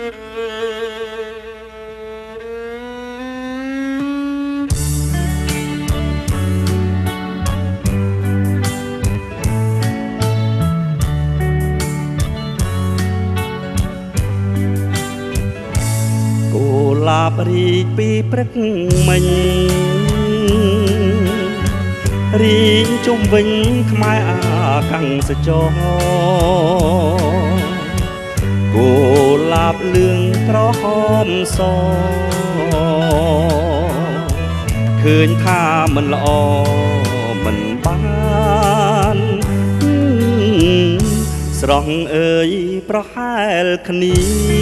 ลาบรีปีพรึกមិញรีងជុំវិញខ្មែរអាកាំងសចរគូលាបលឿងក្រហមសឃើញថាមិនល្អមិនបានស្រស់អើយប្រហែលគ្នា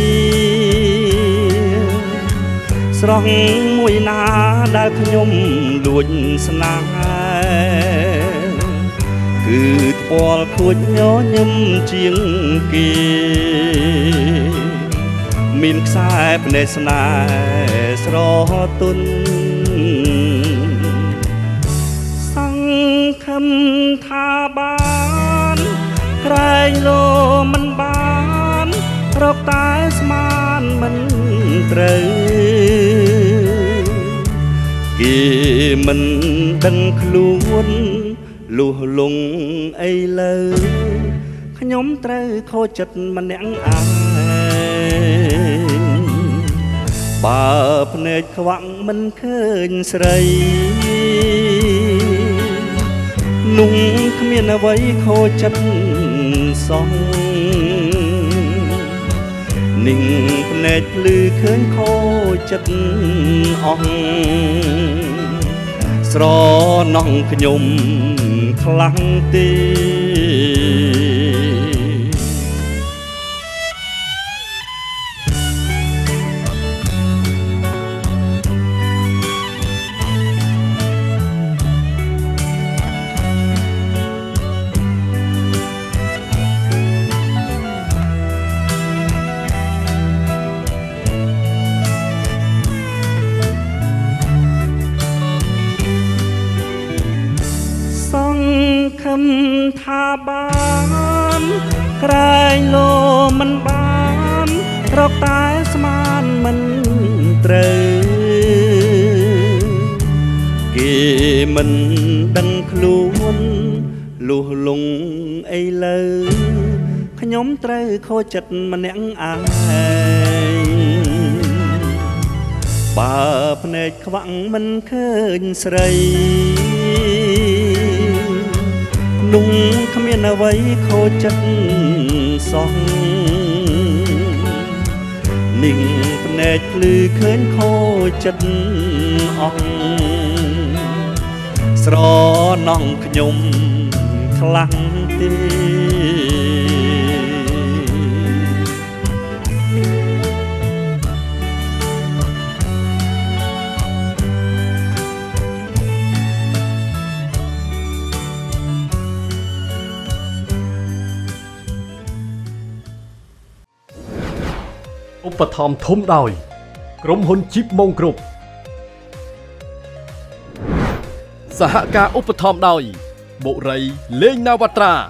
ស្រស់មួយណាដែលខ្ញុំលួចស្នេហ៍គឺថ្ពាល់ខួចញញឹមជាងគេមានខ្សែភ្នែកស្នេហ៍ស្រទន់សង្ឃឹមថាបានក្រែងលោមិនបានរកតែស្មានមិនត្រូវគេមិនដឹងខ្លួនលុះលងអីលើខ្ញុំត្រូវខូចចិត្តម្នាក់ឯងបើភ្នែកខ្វាក់មិនឃើញស្រីនោះគ្មានអ្វីខូចចិត្តសោះនិងភ្នែកភ្លឺឃើញខូចចិត្តអស់ស្រណោះខ្ញុំខ្លាំងទេខំថាបានក្រែងលោមិនបានរកតែស្មានមិនត្រូវគេមិនដឹងខ្លួនលុះលងអីលើខ្ញុំត្រូវខូចចិត្តម្នាក់ឯងបើភ្នែកខ្វាក់មិនឃើញស្រីនោះគ្មានអ្វីខូចចិត្តសោះនិងភ្នែកភ្លឺឃើញខូចចិត្តអស់ស្រណោះខ្ញុំខ្លាំងទេឧបត្ថម្ភធំដោយក្រុមហ៊ុន Chip Mong Group សហការឧបត្ថម្ភដោយបុរីលេងណាវត្រា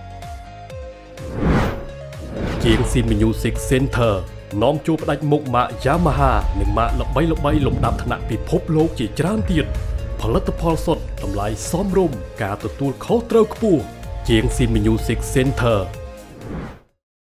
ជាង SIM Music Center នាំជួបផ្ដាច់មុខម៉ាក Yamaha និងម៉ាកល្បីៗលំដាប់ថ្នាក់ពិភពលោកជាច្រើនទៀតផលិតផលសុទ្ធតម្លៃសមរម្យការទទួលខុសត្រូវខ្ពស់ជាង SIM Music Center